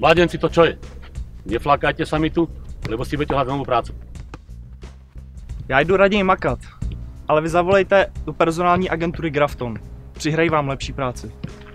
Mládenci, to čo je? Neflákajte sami tu, lebo si budete hľadať novou prácu. Já jdu raději makat, ale vy zavolejte do personální agentury Grafton. Přihrají vám lepší práci.